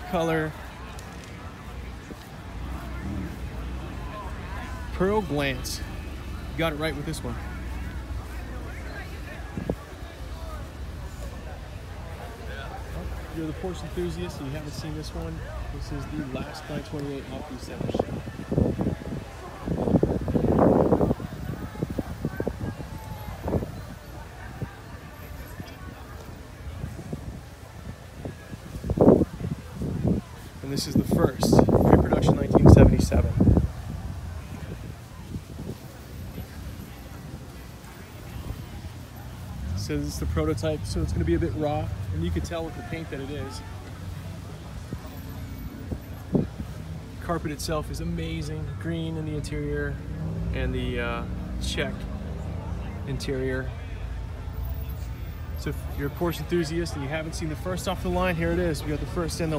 color. Pearl Glance. Got it right with this one. If you're the Porsche enthusiast and you haven't seen this one, this is the last 928 obsolescence. And this is the first, pre-production 1977. So this is the prototype, so it's going to be a bit raw, and you can tell with the paint that it is. The carpet itself is amazing, green in the interior, and the check interior. So if you're a Porsche enthusiast and you haven't seen the first off the line, here it is. We got the first in the